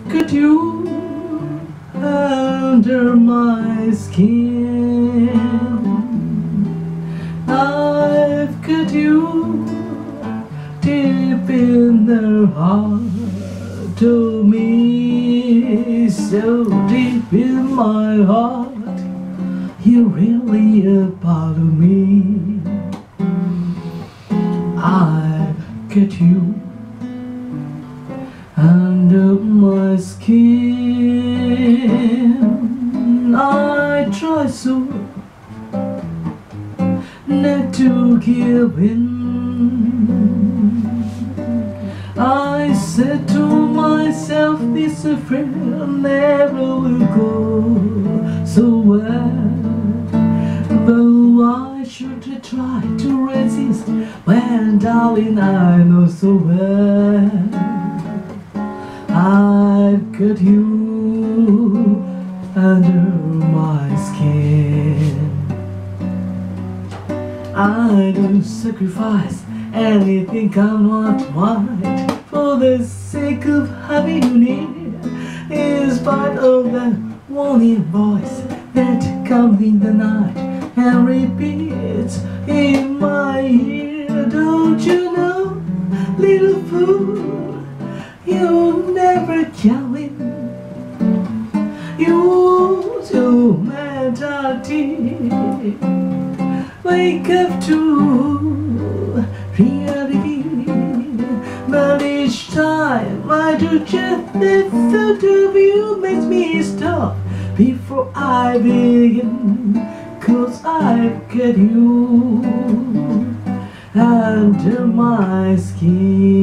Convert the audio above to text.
got you under my skin. I've got you deep in the heart of me, so deep in my heart. You're really a part of me. I've got you under my skin. I try so not to give in. I said to myself, this affair never will go so well. But why should I try to resist when, darling, I know so well I've got you under my skin. I do sacrifice anything I want for the sake of having you near, in spite of the warning voice that comes in the night and repeats in my ear. Don't you know, little fool, you'll never come in. Use your mentality. Wake up to reality. But each time I do just the thought of you makes me stop before I begin. 'Cause I've got you under my skin.